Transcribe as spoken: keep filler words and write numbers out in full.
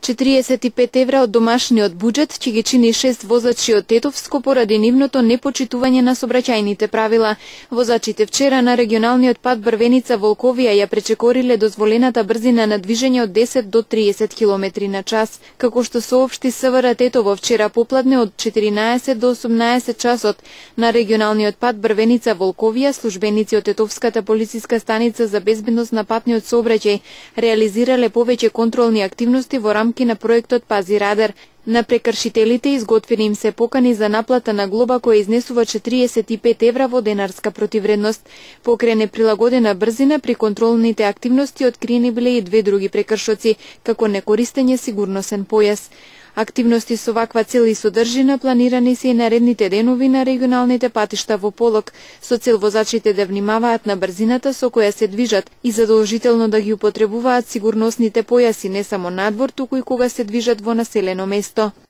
четириесет и пет евра од домашниот буџет ќе ги чини шест возачи од Тетовско поради нивното непочитување на сообраќајните правила. Возачите вчера на регионалниот пат Брвеница Волковија ја пречекориле дозволената брзина на движење од десет до триесет километри на час. Како што соопшти СВР Тетово вчера попладне од четиринаесет до осумнаесет часот на регионалниот пат Брвеница Волковија, службеници од Тетовската полициска станица за безбедност на патниот сообраќај реализирале повеќе контролни активности во рамки на проектот Пази Радар. На прекршителите изготвени им се покани за наплата на глоба која изнесува четириесет и пет евра во денарска противредност. Покрај неприлагодена брзина при контролните активности откриени биле и две други прекршоци, како некористење сигурносен појас. Активности со ваква цел и содржина планирани се и наредните денови на регионалните патишта во Полок, со цел возачите да внимаваат на брзината со која се движат и задолжително да ги употребуваат сигурносните појаси не само надвор, туку и кога се движат во населено место.